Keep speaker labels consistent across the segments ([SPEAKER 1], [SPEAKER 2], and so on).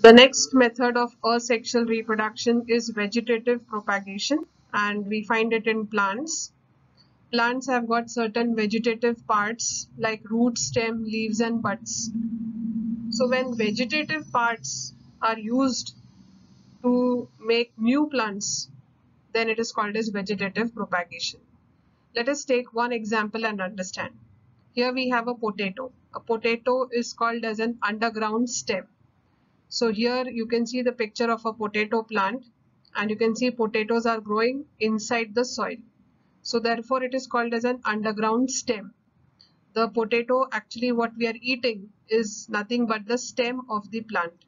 [SPEAKER 1] The next method of asexual reproduction is vegetative propagation, and we find it in plants. Plants have got certain vegetative parts like root, stem, leaves, and buds. So when vegetative parts are used to make new plants, then it is called as vegetative propagation. Let us take one example and understand. Here we have a potato. A potato is called as an underground stem. So here you can see the picture of a potato plant, and you can see potatoes are growing inside the soil. So therefore it is called as an underground stem. The potato, actually what we are eating, is nothing but the stem of the plant.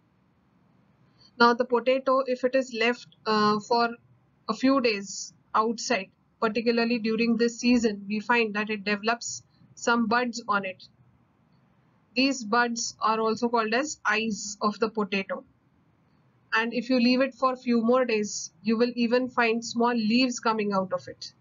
[SPEAKER 1] Now the potato, if it is left for a few days outside, particularly during this season, we find that it develops some buds on it. These buds are also called as eyes of the potato. And if you leave it for a few more days, you will even find small leaves coming out of it.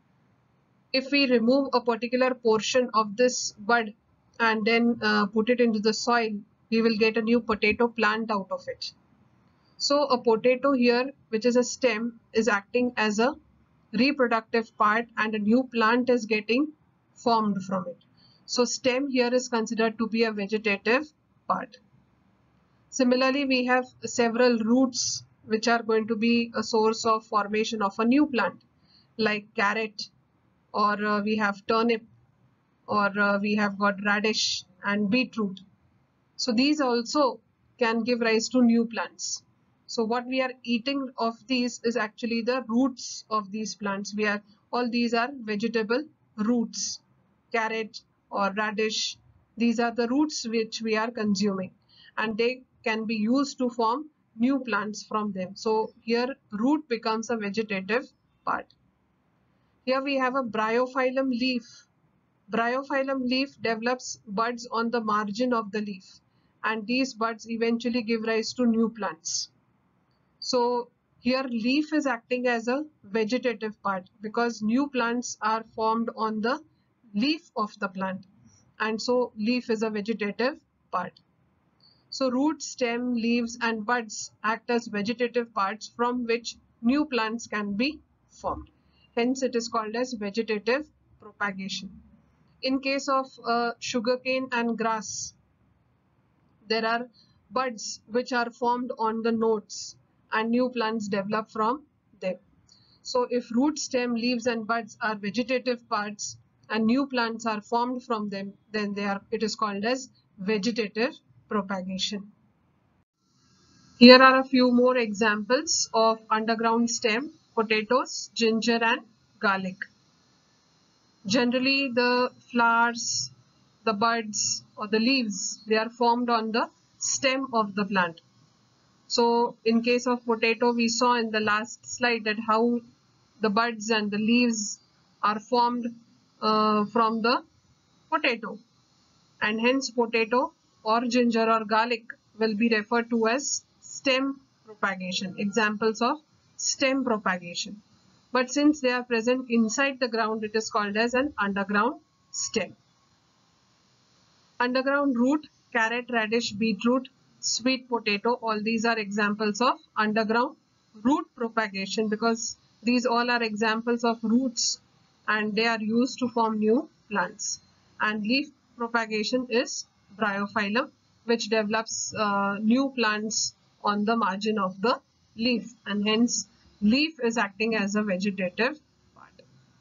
[SPEAKER 1] If we remove a particular portion of this bud and then put it into the soil, we will get a new potato plant out of it. So a potato here, which is a stem, is acting as a reproductive part, and a new plant is getting formed from it. So stem here is considered to be a vegetative part. Similarly, we have several roots which are going to be a source of formation of a new plant, like carrot, or we have turnip, or we have got radish and beetroot. So these also can give rise to new plants. So what we are eating of these is actually the roots of these plants. All these are vegetable roots. Carrot or radish, these are the roots which we are consuming, and they can be used to form new plants from them. So here root becomes a vegetative part. Here we have a bryophyllum leaf. Bryophyllum leaf develops buds on the margin of the leaf, and these buds eventually give rise to new plants. So here leaf is acting as a vegetative part because new plants are formed on the leaf of the plant, and so leaf is a vegetative part. So root, stem, leaves and buds act as vegetative parts from which new plants can be formed. Hence it is called as vegetative propagation. In case of sugarcane and grass, there are buds which are formed on the nodes and new plants develop from them. So if root, stem, leaves and buds are vegetative parts and new plants are formed from them, then it is called as vegetative propagation. Here are a few more examples of underground stem: potatoes, ginger and garlic. Generally, the flowers, the buds or the leaves, they are formed on the stem of the plant. So in case of potato, we saw in the last slide that how the buds and the leaves are formed from the potato, and hence potato or ginger or garlic will be referred to as stem propagation, examples of stem propagation. But since they are present inside the ground, it is called as an underground stem. Underground root, carrot, radish, beetroot, sweet potato, all these are examples of underground root propagation because these all are examples of roots and they are used to form new plants. And leaf propagation is bryophyllum, which develops new plants on the margin of the leaf, and hence leaf is acting as a vegetative part.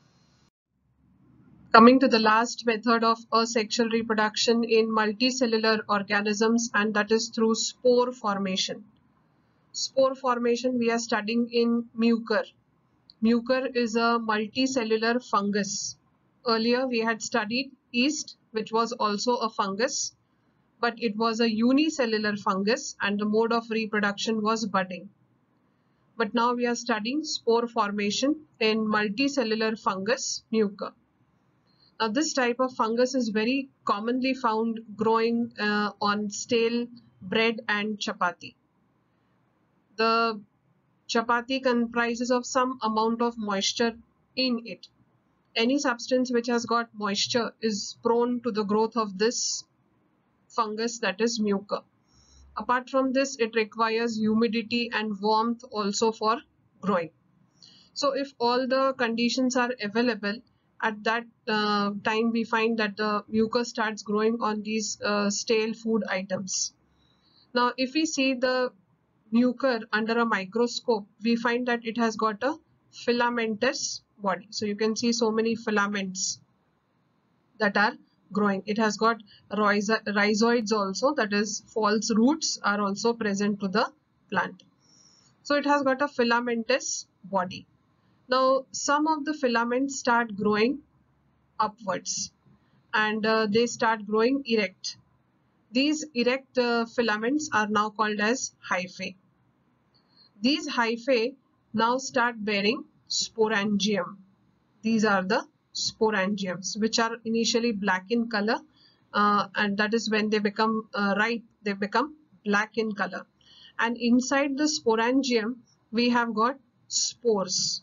[SPEAKER 1] Coming to the last method of asexual reproduction in multicellular organisms, and that is through spore formation. Spore formation we are studying in Mucor. Mucor is a multicellular fungus. Earlier we had studied yeast, which was also a fungus, but it was a unicellular fungus and the mode of reproduction was budding. But now we are studying spore formation in multicellular fungus, Mucor. Now, this type of fungus is very commonly found growing on stale bread and chapati. The chapati comprises of some amount of moisture in it. Any substance which has got moisture is prone to the growth of this fungus, that is Mucor. Apart from this, it requires humidity and warmth also for growing. So if all the conditions are available, at that time we find that the mucus starts growing on these stale food items. Now, if we see the mucor under a microscope, we find that it has got a filamentous body. So you can see so many filaments that are growing. It has got rhizoids also, that is false roots are also present to the plant. So it has got a filamentous body. Now, some of the filaments start growing upwards and they start growing erect. These erect filaments are now called as hyphae. These hyphae now start bearing sporangium. These are the sporangiums, which are initially black in color, and that is when they become ripe, they become black in color. And inside the sporangium, we have got spores.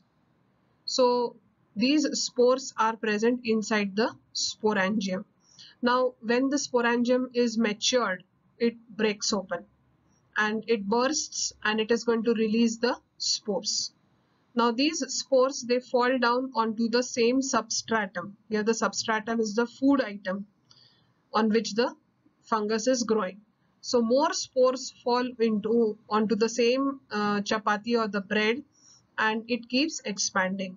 [SPEAKER 1] So these spores are present inside the sporangium. Now, when the sporangium is matured, it breaks open and it bursts and it is going to release the spores. Now these spores, they fall down onto the same substratum. Here the substratum is the food item on which the fungus is growing. So more spores fall onto the same chapati or the bread, and it keeps expanding.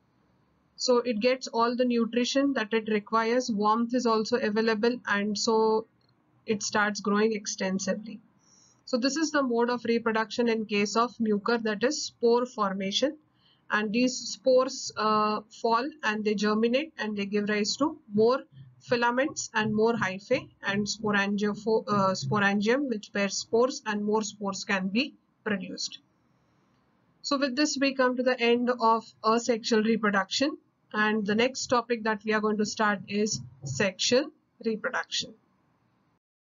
[SPEAKER 1] So it gets all the nutrition that it requires. Warmth is also available, and so it starts growing extensively. So this is the mode of reproduction in case of mucor, that is spore formation. And these spores fall and they germinate and they give rise to more filaments and more hyphae and sporangium, which bears spores, and more spores can be produced. So with this, we come to the end of asexual reproduction, and the next topic that we are going to start is sexual reproduction.